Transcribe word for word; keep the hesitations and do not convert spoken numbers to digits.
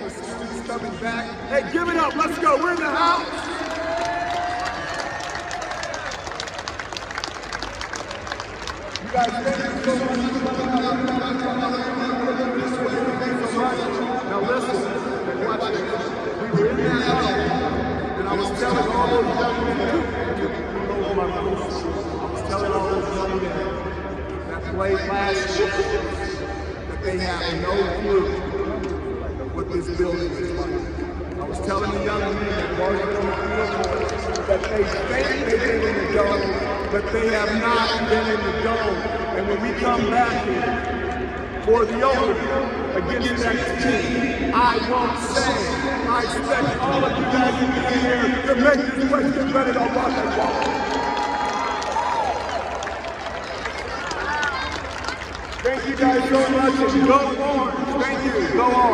the students coming back. Hey, give it up. Let's go. We're in the house. You guys, thank you so much. Now listen, watch this. We were in that house, and I was telling all those young men, I was telling all those young men that played last year that they have no clue what this building is like. I was telling the young men that worked on the field that they think they've been in the dome, but they have not been in the dome. And when we come back here for the opening against that team, I won't say, I expect all of you guys to be here to make this place get better than basketball. Thank you guys so much, and go Orange. Thank you. Go Orange.